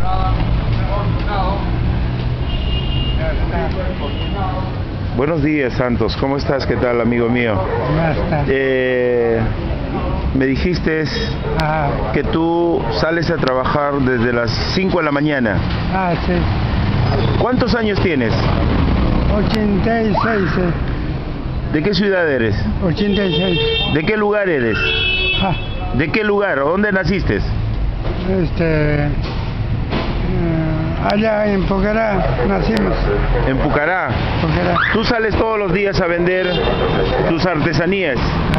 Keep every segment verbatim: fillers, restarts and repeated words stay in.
Buenos días, Santos. ¿Cómo estás? ¿Qué tal, amigo mío? Buenas tardes. Eh, me dijiste Ah, que tú sales a trabajar desde las cinco de la mañana. ah, sí. ¿Cuántos años tienes? ochenta y seis, eh. ¿De qué ciudad eres? ochenta y seis. ¿De qué lugar eres? Ah, ¿De qué lugar? ¿Dónde naciste? este... eh, allá en Pucará nacimos. En Pucará. Pucará. Tú sales todos los días a vender tus artesanías.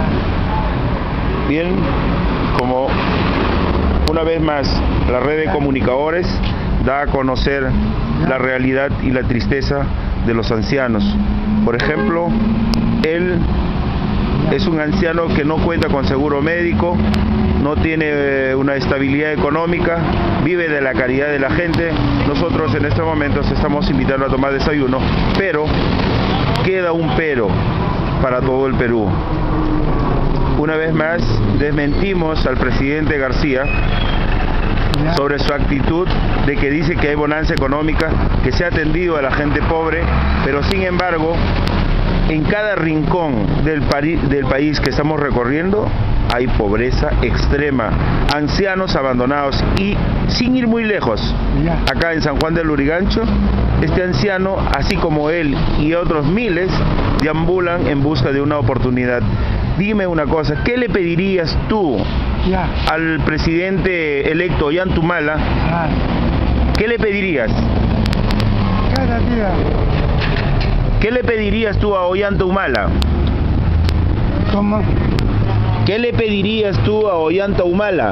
Bien, como una vez más la red de comunicadores da a conocer la realidad y la tristeza de los ancianos. Por ejemplo, él es un anciano que no cuenta con seguro médico, no tiene una estabilidad económica, vive de la caridad de la gente. Nosotros en estos momentos estamos invitando a tomar desayuno, pero queda un pero para todo el Perú. Una vez más desmentimos al presidente García sobre su actitud de que dice que hay bonanza económica, que se ha atendido a la gente pobre, pero sin embargo en cada rincón del, del país que estamos recorriendo hay pobreza extrema, ancianos abandonados y sin ir muy lejos, acá en San Juan del Lurigancho, este anciano, así como él y otros miles, deambulan en busca de una oportunidad. Dime una cosa, ¿qué le pedirías tú Ya. al presidente electo Ollantumala? Ah, ¿Qué le pedirías? cada día. ¿Qué le pedirías tú a Ollantumala? ¿Cómo? ¿Qué le pedirías tú a Ollantumala?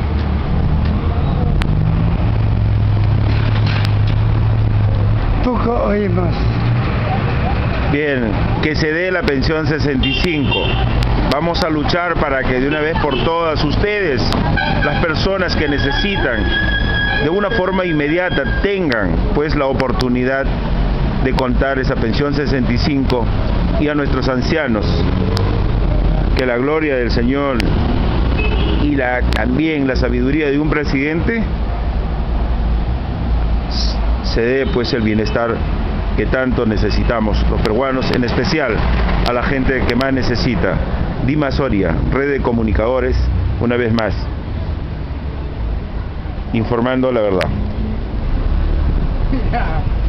Poco oímos. Bien, que se dé la pensión sesenta y cinco. Vamos a luchar para que de una vez por todas ustedes, las personas que necesitan, de una forma inmediata, tengan pues la oportunidad de contar esa pensión sesenta y cinco, y a nuestros ancianos, que la gloria del Señor y la, también la sabiduría de un presidente se dé pues el bienestar que tanto necesitamos los peruanos, en especial a la gente que más necesita. Dima Soria, red de comunicadores, una vez más, informando la verdad.